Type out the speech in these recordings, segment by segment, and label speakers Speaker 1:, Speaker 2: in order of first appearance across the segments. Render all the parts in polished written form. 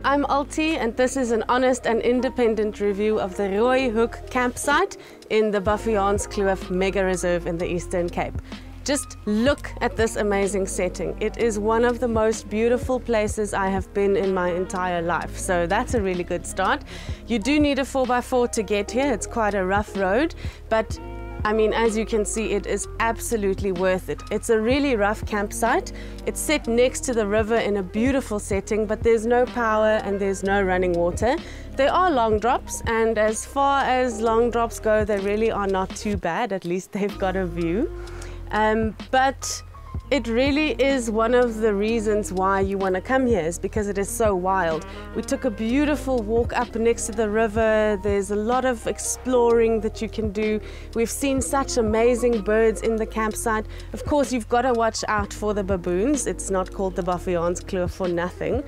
Speaker 1: I'm Alti, and this is an honest and independent review of the Rooihoek campsite in the Baviaanskloof Mega Reserve in the Eastern Cape. Just look at this amazing setting. It is one of the most beautiful places I have been in my entire life, so that's a really good start. You do need a 4x4 to get here. It's quite a rough road, but I mean, as you can see, it is absolutely worth it. It's a really rough campsite. It's set next to the river in a beautiful setting, but there's no power and there's no running water. There are long drops, and as far as long drops go, they really are not too bad. At least they've got a view. But it really is one of the reasons why you want to come here, is because it is so wild. We took a beautiful walk up next to the river. There's a lot of exploring that you can do. We've seen such amazing birds in the campsite. Of course, you've got to watch out for the baboons. It's not called the Baviaanskloof for nothing.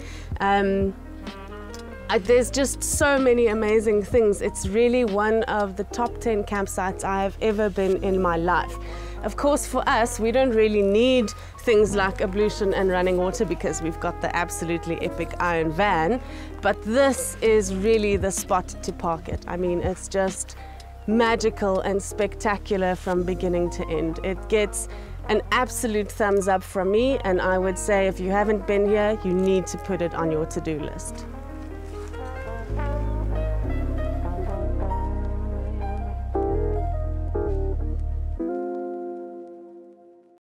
Speaker 1: There's just so many amazing things. It's really one of the top 10 campsites I have ever been in my life. Of course, for us, we don't really need things like ablution and running water because we've got the absolutely epic iron van, but this is really the spot to park it. I mean, it's just magical and spectacular from beginning to end. It gets an absolute thumbs up from me, and I would say if you haven't been here, you need to put it on your to-do list.